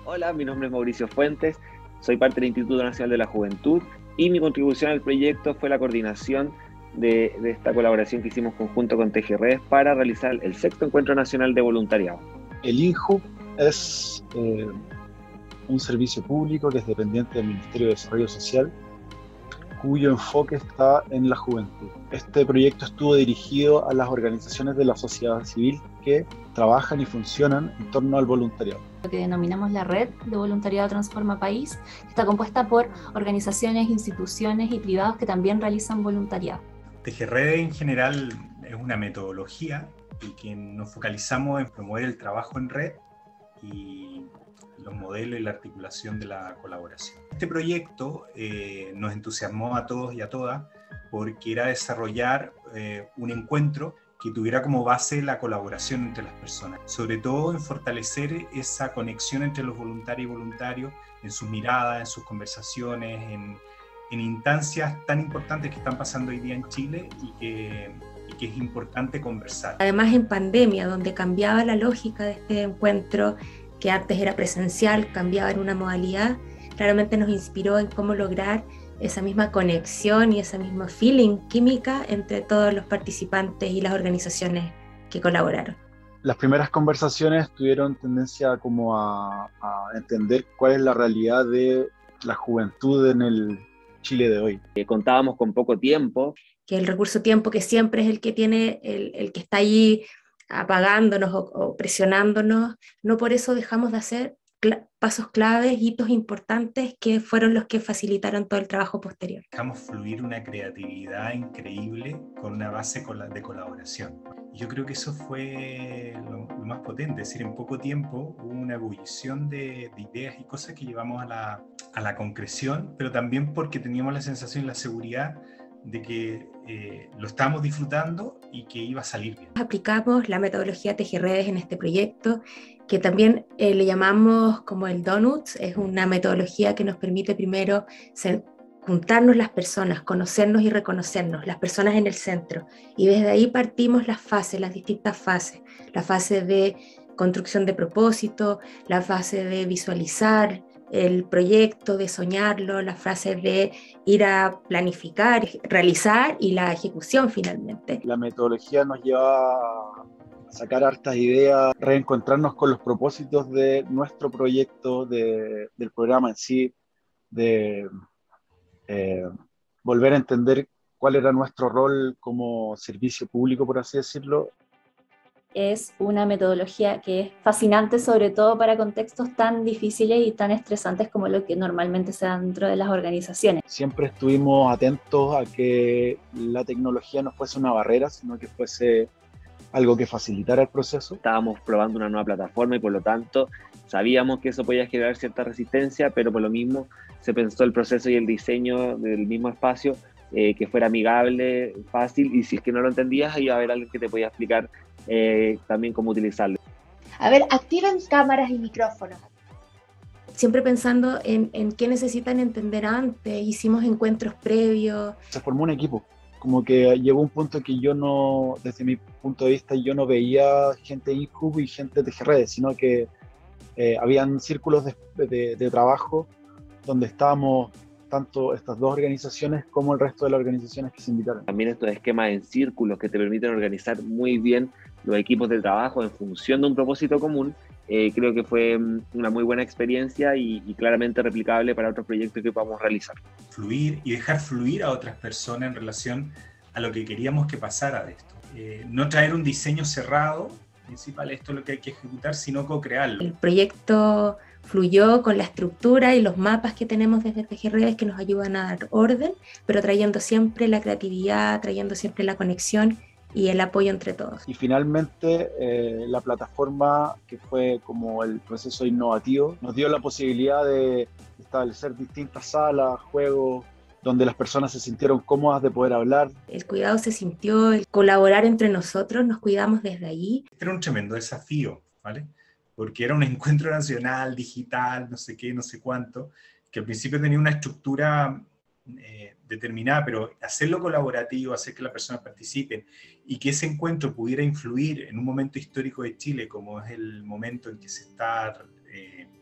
Hola, mi nombre es Mauricio Fuentes, soy parte del Instituto Nacional de la Juventud y mi contribución al proyecto fue la coordinación de esta colaboración que hicimos conjunto con TGRedes para realizar el sexto Encuentro Nacional de Voluntariado. El INJU es un servicio público que es dependiente del Ministerio de Desarrollo Social, cuyo enfoque está en la juventud. Este proyecto estuvo dirigido a las organizaciones de la sociedad civil que trabajan y funcionan en torno al voluntariado. Lo que denominamos la Red de Voluntariado Transforma País, está compuesta por organizaciones, instituciones y privados que también realizan voluntariado. TGRedes en general es una metodología y que nos focalizamos en promover el trabajo en red y los modelos y la articulación de la colaboración. Este proyecto nos entusiasmó a todos y a todas porque era desarrollar un encuentro que tuviera como base la colaboración entre las personas, sobre todo en fortalecer esa conexión entre los voluntarios y voluntarios, en sus miradas, en sus conversaciones, en instancias tan importantes que están pasando hoy día en Chile y que es importante conversar. Además, en pandemia, donde cambiaba la lógica de este encuentro, que antes era presencial, cambiaba en una modalidad, claramente nos inspiró en cómo lograr esa misma conexión y esa misma feeling química entre todos los participantes y las organizaciones que colaboraron. Las primeras conversaciones tuvieron tendencia como a entender cuál es la realidad de la juventud en el Chile de hoy. Contábamos con poco tiempo. Que el recurso tiempo, que siempre es el que tiene, el que está ahí apagándonos o presionándonos, no por eso dejamos de hacer pasos claves, hitos importantes que fueron los que facilitaron todo el trabajo posterior. Dejamos fluir una creatividad increíble con una base de colaboración. Yo creo que eso fue lo más potente, es decir, en poco tiempo hubo una ebullición de ideas y cosas que llevamos a la concreción, pero también porque teníamos la sensación y la seguridad de que lo estábamos disfrutando y que iba a salir bien. Aplicamos la metodología TGRedes en este proyecto, que también le llamamos como el Donuts. Es una metodología que nos permite primero juntarnos las personas, conocernos y reconocernos, las personas en el centro. Y desde ahí partimos las fases, las distintas fases. La fase de construcción de propósito, la fase de visualizar el proyecto, de soñarlo, la fase de ir a planificar, realizar y la ejecución finalmente. La metodología nos lleva a sacar hartas ideas, reencontrarnos con los propósitos de nuestro proyecto, del programa en sí, de volver a entender cuál era nuestro rol como servicio público, por así decirlo. Es una metodología que es fascinante, sobre todo para contextos tan difíciles y tan estresantes como lo que normalmente se da dentro de las organizaciones. Siempre estuvimos atentos a que la tecnología no fuese una barrera, sino que fuese algo que facilitara el proceso. Estábamos probando una nueva plataforma y por lo tanto sabíamos que eso podía generar cierta resistencia, pero por lo mismo se pensó el proceso y el diseño del mismo espacio que fuera amigable, fácil, y si es que no lo entendías iba a haber alguien que te podía explicar también cómo utilizarlo. A ver, activen cámaras y micrófonos. Siempre pensando en qué necesitan entender antes, hicimos encuentros previos. Se formó un equipo, como que llegó un punto que yo no, desde mi punto de vista, yo no veía gente INJU y gente de TGRedes, sino que habían círculos de trabajo donde estábamos tanto estas dos organizaciones como el resto de las organizaciones que se invitaron. También estos esquemas en círculos que te permiten organizar muy bien los equipos de trabajo en función de un propósito común, creo que fue una muy buena experiencia y claramente replicable para otros proyectos que podamos realizar. Fluir y dejar fluir a otras personas en relación a lo que queríamos que pasara de esto. No traer un diseño cerrado, principal, esto es lo que hay que ejecutar, sino co-crearlo. El proyecto fluyó con la estructura y los mapas que tenemos desde TGRedes que nos ayudan a dar orden, pero trayendo siempre la creatividad, trayendo siempre la conexión y el apoyo entre todos. Y finalmente la plataforma, que fue como el proceso innovativo, nos dio la posibilidad de establecer distintas salas, juegos, donde las personas se sintieron cómodas de poder hablar. El cuidado se sintió, el colaborar entre nosotros, nos cuidamos desde ahí. Era un tremendo desafío, ¿vale? Porque era un encuentro nacional, digital, no sé qué, no sé cuánto, que al principio tenía una estructura determinada, pero hacerlo colaborativo, hacer que las personas participen y que ese encuentro pudiera influir en un momento histórico de Chile, como es el momento en que se está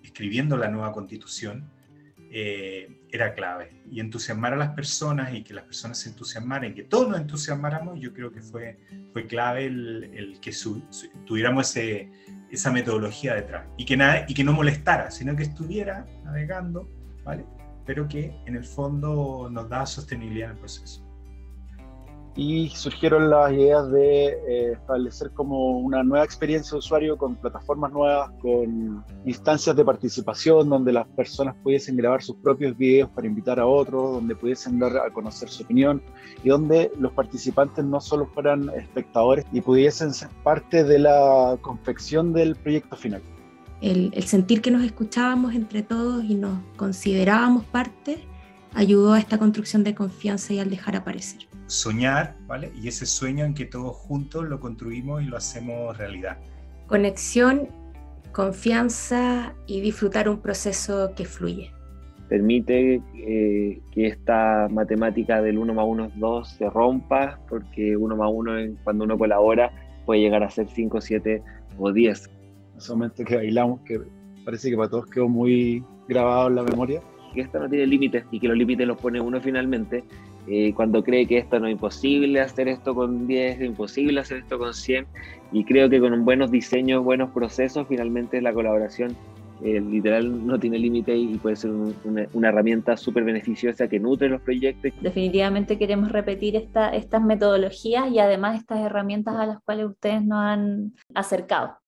escribiendo la nueva constitución, era clave. Y entusiasmar a las personas y que las personas se entusiasmaran y que todos nos entusiasmáramos, yo creo que fue clave el que tuviéramos esa metodología detrás. Y que no molestara, sino que estuviera navegando, ¿vale? Pero que en el fondo nos da sostenibilidad en el proceso. Y surgieron las ideas de establecer como una nueva experiencia de usuario con plataformas nuevas, con instancias de participación donde las personas pudiesen grabar sus propios videos para invitar a otros, donde pudiesen dar a conocer su opinión y donde los participantes no solo fueran espectadores y pudiesen ser parte de la confección del proyecto final. El sentir que nos escuchábamos entre todos y nos considerábamos parte ayudó a esta construcción de confianza y al dejar aparecer. Soñar, ¿vale? Y ese sueño en que todos juntos lo construimos y lo hacemos realidad. Conexión, confianza y disfrutar un proceso que fluye. Permite que esta matemática del 1 más 1 es 2 se rompa, porque 1 más 1 cuando uno colabora puede llegar a ser 5, 7 o 10. Ese momento que bailamos, que parece que para todos quedó muy grabado en la memoria. Que esto no tiene límites y que los límites los pone uno finalmente, cuando cree que esto no es imposible hacer esto con 10, es imposible hacer esto con 100, y creo que con buenos diseños, buenos procesos, finalmente la colaboración literal no tiene límite y puede ser una herramienta súper beneficiosa que nutre los proyectos. Definitivamente queremos repetir estas metodologías y además estas herramientas a las cuales ustedes nos han acercado.